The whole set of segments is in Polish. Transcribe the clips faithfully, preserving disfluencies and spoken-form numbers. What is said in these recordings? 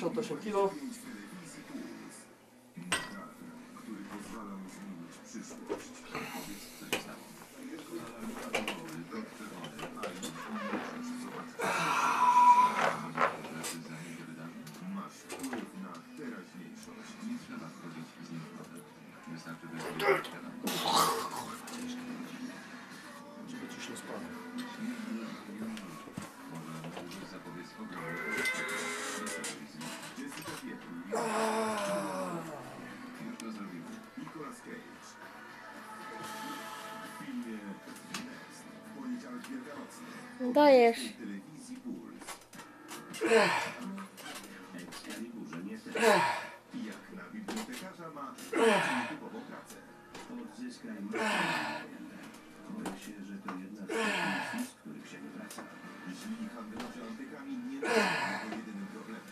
pięćdziesiąt osiem kilo. Żeby ci się spadło. Dajesz. Jak na bibliotekarza ma typową pracę. Odzyskaj boję się, że to jedna z tych misji, z których się wywraca. Źli handlarze antykami nie są jego jedynym problemem.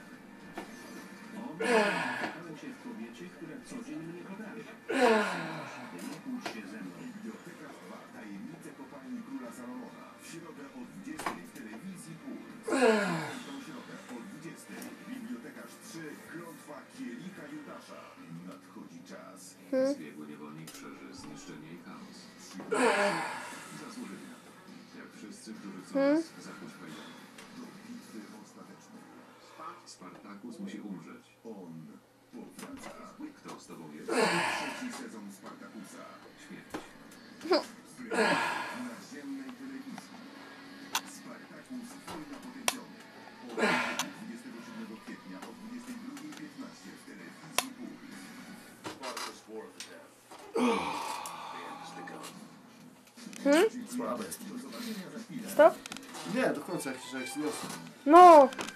Obawiam się w kobiecie, która co dzień mnie poprawia. Nie kłóć się ze mną. Bibliotekarz dwa. Tajemnice kopalni króla Salomona. W środę o dwudziestej w telewizji Puls. W środę o dwudziestej. Bibliotekarz trzy. Klątwa kielicha Judasza. Nadchodzi czas. Hmm? Zbiegły niewolnik przeży zniszczenie i chaos. Zasłużyli na to. Jak wszyscy, którzy chcą Hmm? nas zakuć fajnie. Do bitwy ostatecznej. Spartakus musi umrzeć. On powraca. Kto z tobą jest? Trzeci sezon Spartakusa. Śmierć. W naziemnej telewizji. Spartakus wojna potępiony. Od dwudziestego siódmego kwietnia o dwudziestej drugiej piętnaście w telewizji Puls. Spartacus War of the Death. Hmm? Słabe jest. Do zobaczenia za chwilę. Stop? Nie, do końca jak się zniosę. No!